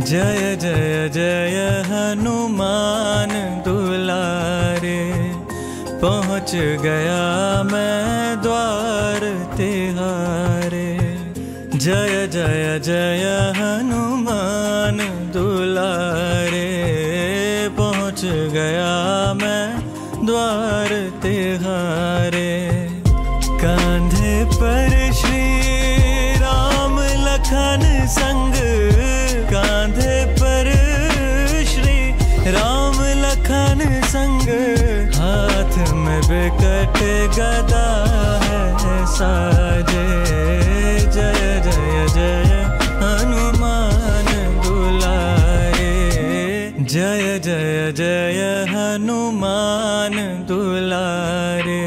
जय जय जय हनुमान दुलारे, पहुँच गया मैं द्वार तिहारे। जय जय जय हनुमान दुलारे, पहुँच गया मैं द्वार तिहारे। कांधे पर श्री राम लखन संग, कांधे पर श्री राम लखन संग, हाथ में बिकट गदा है साजे। जय जय जय हनुमान दुलारे, जय जय जय हनुमान दुलारे।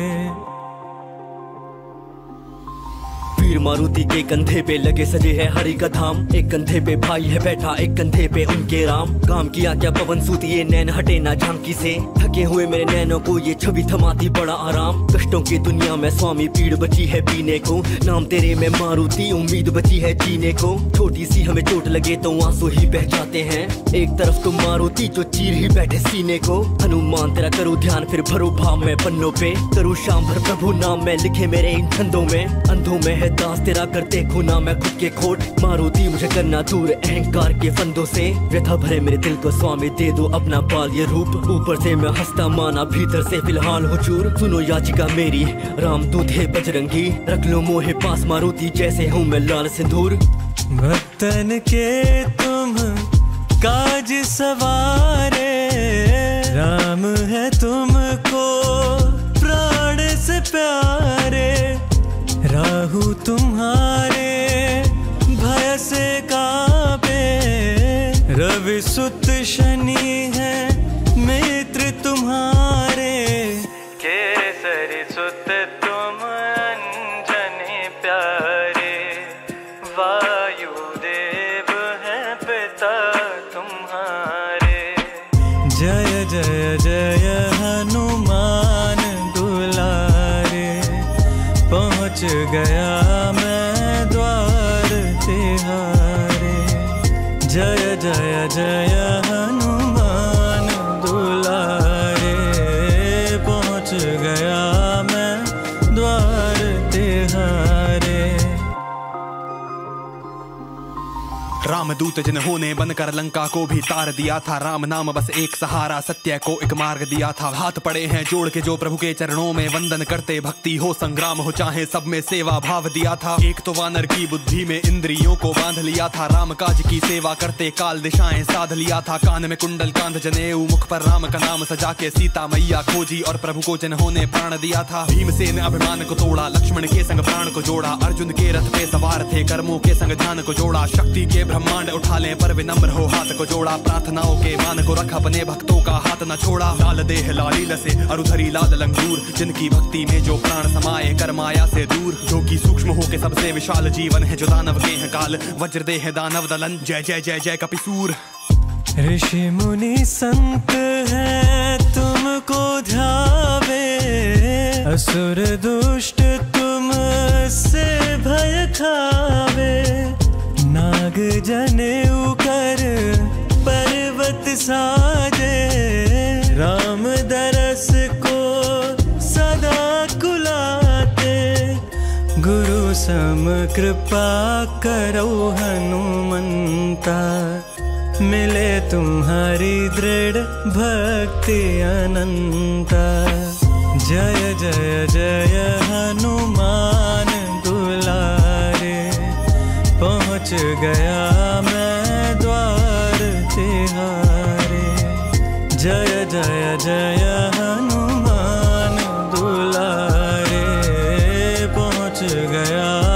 वीर मारुति के कंधे पे लगे सजे है हरि का धाम, एक कंधे पे भाई है बैठा, एक कंधे पे उनके राम। काम किया क्या पवन सूत ये नैन हटे ना झांकी से, थके हुए मेरे नैनों को ये छवि थमाती बड़ा आराम। कष्टों की दुनिया में स्वामी पीड़ बची है पीने को, नाम तेरे में मारुति उम्मीद बची है जीने को। छोटी सी हमें चोट लगे तो आंसू ही बह जाते हैं, एक तरफ तुम मारुति जो चीर ही बैठे सीने को। हनुमान तेरा करूँ ध्यान फिर भरो भाव में पन्नों पे, करूँ शाम भर प्रभु नाम में लिखे मेरे इन छंदों में। अंधों में है दास तेरा करते खुना मैं खुद के खोट, मारुति मुझे करना दूर अहंकार के फंदों से। व्यथा भरे मेरे दिल को स्वामी दे दो अपना बाल्य रूप, ऊपर से मैं हंसता माना भीतर से फिलहाल हो चूर। सुनो याचिका मेरी राम दूत है बजरंगी, रख लो मोहे पास मारुति जैसे हूँ मैं लाल सिंदूर। भक्तन के तुम काज सवारे, राम है तुमको प्राण से प्यारे। राहु तुम्हारे भय से कांपे, रवि सुत शनि है मित्र तुम्हारे। केसरी सुत तुम अंजनी प्यारे, वायुदेव है पिता तुम्हारे। जय जय जय हनुमान दुलारे, पहुँच गया मैं द्वार तिहारे। जय जय जय हनुमान दुलारे, पहुँच गया मैं द्वार तिहारे। रामदूत जिन्होंने बनकर लंका को भी तार दिया था, राम नाम बस एक सहारा सत्य को एक मार्ग दिया था। हाथ पड़े हैं जोड़ के जो प्रभु के चरणों में वंदन करते, भक्ति हो संग्राम हो चाहे सब में सेवा भाव दिया था। एक तो वानर की बुद्धि में इंद्रियों को बांध लिया था, राम काज की सेवा करते काल दिशाएं साध लिया था। कान में कुंडल कांध जनेऊ, मुख पर राम का नाम सजा के सीता मैया खोजी और प्रभु को जिन्होंने प्राण दिया था। भीमसेन अभिमान को तोड़ा, लक्ष्मण के संग प्राण को जोड़ा, अर्जुन के रथ पे सवार थे कर्मों के संग ध्यान को जोड़ा। शक्ति के ब्रह्मांड उठा लें पर विनम्र हो हाथ को जोड़ा, प्रार्थनाओं के मान को रखा अपने भक्तों का हाथ न छोड़ा। लाल देह लाली लसे अरुधरी लाल लंगूर, जिनकी भक्ति में जो प्राण समाये कर माया से दूर। जो कि सूक्ष्म हो के सबसे विशाल जीवन है, जो दानव के हैं काल वज्र देह दानव दलन। जय जय जय जय कपिसूर। ऋषि मुनि संत है तुमको ध्यावे, असुर दुष्ट तुम से भय खावे। नाग जनेऊ कर पर्वत साजे, राम दरस को सदा कुलाते। गुरु सम कृपा करो हनुमंता, मिले तुम्हारी दृढ़ भक्ति अनंता। जय जय जय हनुमान दुलारे, पहुँच गया मैं द्वार तिहारे। जय जय जय हनुमान दुलारे, पहुँच गया